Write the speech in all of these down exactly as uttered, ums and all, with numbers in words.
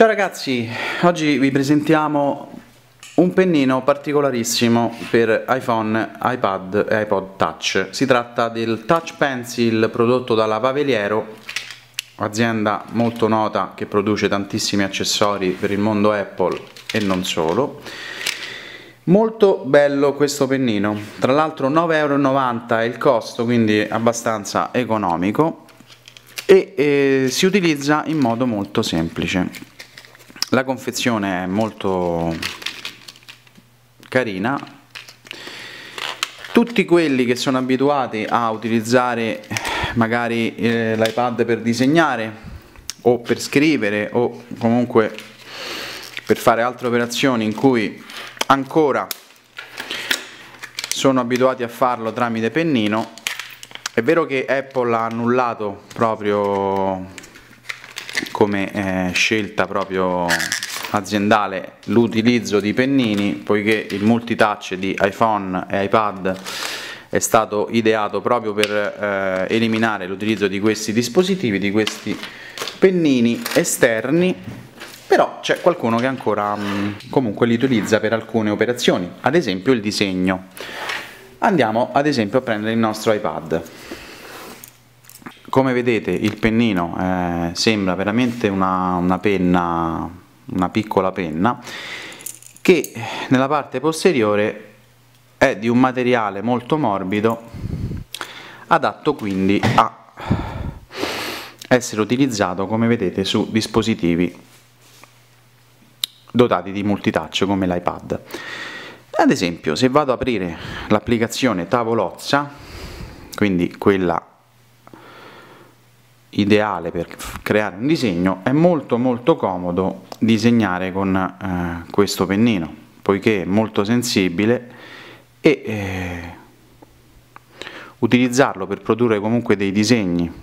Ciao ragazzi, oggi vi presentiamo un pennino particolarissimo per iPhone, iPad e iPod Touch. Si tratta del Touch Pencil prodotto dalla Paveliero, azienda molto nota che produce tantissimi accessori per il mondo Apple e non solo. Molto bello questo pennino, tra l'altro nove e novanta euro è il costo, quindi abbastanza economico, e eh, si utilizza in modo molto semplice. La confezione è molto carina. Tutti quelli che sono abituati a utilizzare magari eh, l'iPad per disegnare o per scrivere o comunque per fare altre operazioni in cui ancora sono abituati a farlo tramite pennino, è vero che Apple ha annullato proprio come eh, scelta proprio aziendale l'utilizzo di pennini, poiché il multitouch di iPhone e iPad è stato ideato proprio per eh, eliminare l'utilizzo di questi dispositivi, di questi pennini esterni. Però c'è qualcuno che ancora mh, comunque li utilizza per alcune operazioni, ad esempio il disegno. Andiamo ad esempio a prendere il nostro iPad. Come vedete il pennino eh, sembra veramente una, una penna, una piccola penna, che nella parte posteriore è di un materiale molto morbido, adatto quindi a essere utilizzato, come vedete, su dispositivi dotati di multitouch come l'iPad. Ad esempio, se vado ad aprire l'applicazione Tavolozza, quindi quella ideale per creare un disegno, è molto molto comodo disegnare con eh, questo pennino, poiché è molto sensibile e eh, utilizzarlo per produrre comunque dei disegni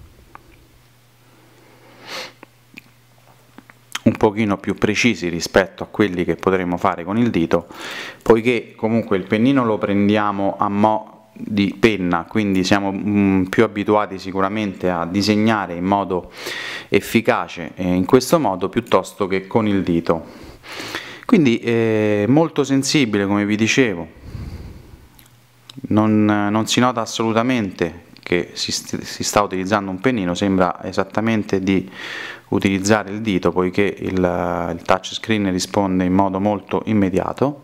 un pochino più precisi rispetto a quelli che potremmo fare con il dito, poiché comunque il pennino lo prendiamo a mo' di penna, quindi siamo mh, più abituati sicuramente a disegnare in modo efficace eh, in questo modo piuttosto che con il dito. Quindi è molto sensibile, come vi dicevo, non, non si nota assolutamente che si, st si sta utilizzando un pennino, sembra esattamente di utilizzare il dito, poiché il, il touchscreen risponde in modo molto immediato.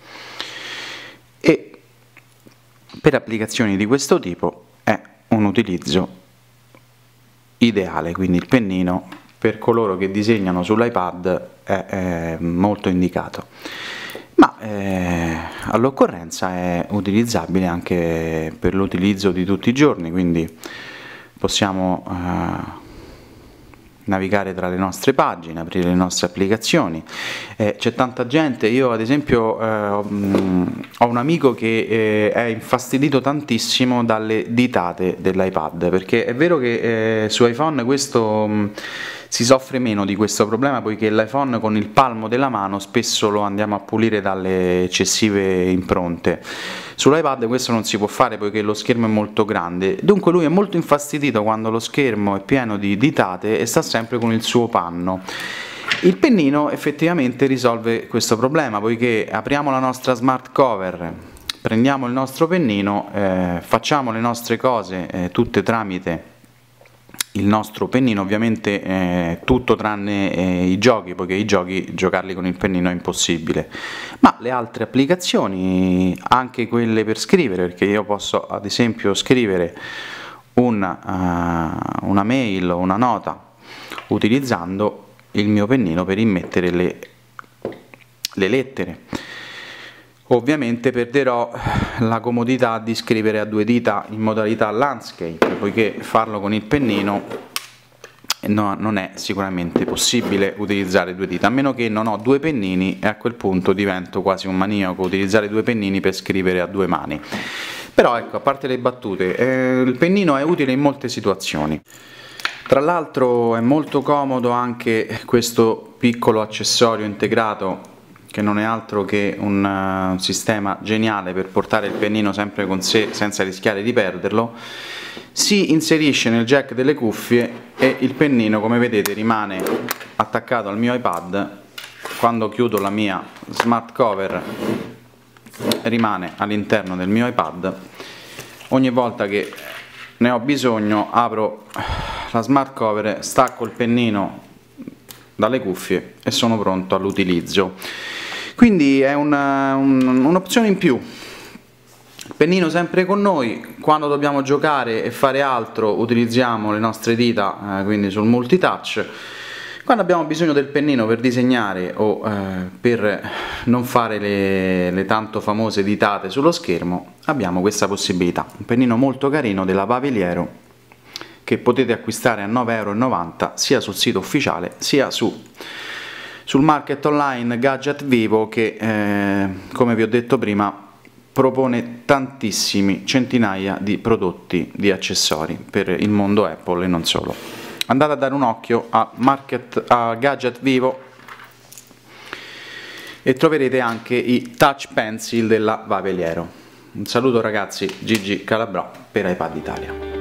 E per applicazioni di questo tipo è un utilizzo ideale, quindi il pennino per coloro che disegnano sull'iPad è, è molto indicato, ma eh, all'occorrenza è utilizzabile anche per l'utilizzo di tutti i giorni, quindi possiamo eh, navigare tra le nostre pagine, aprire le nostre applicazioni. Eh, c'è tanta gente, io ad esempio eh, ho, ho un amico che eh, è infastidito tantissimo dalle ditate dell'iPad, perché è vero che eh, su iPhone questo mh, si soffre meno di questo problema, poiché l'iPhone con il palmo della mano spesso lo andiamo a pulire dalle eccessive impronte. Sull'iPad questo non si può fare poiché lo schermo è molto grande, dunque lui è molto infastidito quando lo schermo è pieno di ditate e sta sempre con il suo panno. Il pennino effettivamente risolve questo problema, poiché apriamo la nostra smart cover, prendiamo il nostro pennino, eh, facciamo le nostre cose eh, tutte tramite il nostro pennino, ovviamente eh, tutto tranne eh, i giochi, poiché i giochi giocarli con il pennino è impossibile, ma le altre applicazioni, anche quelle per scrivere, perché io posso ad esempio scrivere una, uh, una mail o una nota utilizzando il mio pennino per immettere le, le lettere. Ovviamente perderò la comodità di scrivere a due dita in modalità landscape, poiché farlo con il pennino no, non è sicuramente possibile utilizzare due dita, a meno che non ho due pennini, e a quel punto divento quasi un maniaco utilizzare due pennini per scrivere a due mani. Però ecco, a parte le battute, eh, il pennino è utile in molte situazioni. Tra l'altro è molto comodo anche questo piccolo accessorio integrato che non è altro che un uh, sistema geniale per portare il pennino sempre con sé senza rischiare di perderlo, si inserisce nel jack delle cuffie e il pennino, come vedete, rimane attaccato al mio iPad. Quando chiudo la mia smart cover rimane all'interno del mio iPad. Ogni volta che ne ho bisogno apro la smart cover, stacco il pennino dalle cuffie e sono pronto all'utilizzo. Quindi è un'opzione un, in più. Il pennino sempre con noi, quando dobbiamo giocare e fare altro utilizziamo le nostre dita, eh, quindi sul multitouch. Quando abbiamo bisogno del pennino per disegnare o eh, per non fare le, le tanto famose ditate sullo schermo, abbiamo questa possibilità. Un pennino molto carino della Vaveliero che potete acquistare a nove e novanta euro sia sul sito ufficiale sia su sul market online Gadget Vivo, che eh, come vi ho detto prima propone tantissimi, centinaia di prodotti, di accessori per il mondo Apple e non solo. Andate a dare un occhio a, market, a Gadget Vivo e troverete anche i touch pencil della Vaveliero. Un saluto ragazzi, Gigi Calabrò per iPad Italia.